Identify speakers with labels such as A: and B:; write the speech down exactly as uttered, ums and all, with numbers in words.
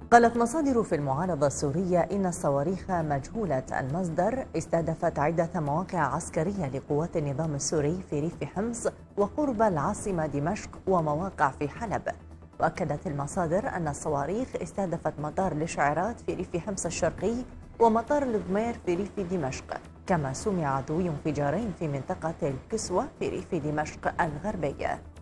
A: قالت مصادر في المعارضة السورية إن الصواريخ مجهولة المصدر استهدفت عدة مواقع عسكرية لقوات النظام السوري في ريف حمص وقرب العاصمة دمشق ومواقع في حلب. وأكدت المصادر أن الصواريخ استهدفت مطار الإشعارات في ريف حمص الشرقي ومطار الضمير في ريف دمشق، كما سمع ذوي انفجارين في منطقة الكسوة في ريف دمشق الغربية.